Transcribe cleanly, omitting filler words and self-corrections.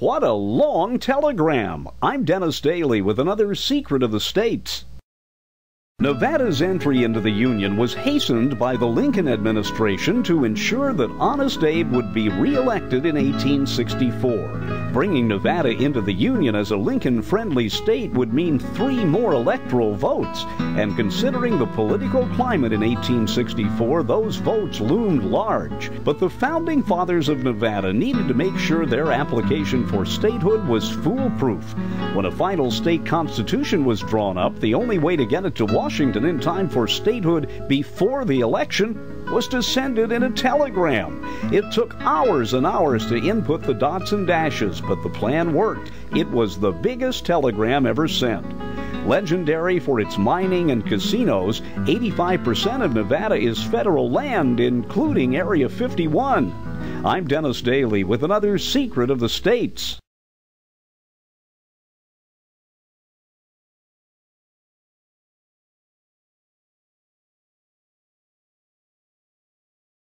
What a long telegram! I'm Dennis Daly with another secret of the states. Nevada's entry into the Union was hastened by the Lincoln administration to ensure that Honest Abe would be re-elected in 1864. Bringing Nevada into the Union as a Lincoln-friendly state would mean 3 more electoral votes, and considering the political climate in 1864, those votes loomed large. But the founding fathers of Nevada needed to make sure their application for statehood was foolproof. When a final state constitution was drawn up, the only way to get it to Washington in time for statehood before the election was to send it in a telegram. It took hours and hours to input the dots and dashes, but the plan worked. It was the biggest telegram ever sent. Legendary for its mining and casinos, 85% of Nevada is federal land, including Area 51. I'm Dennis Daly with another secret of the states.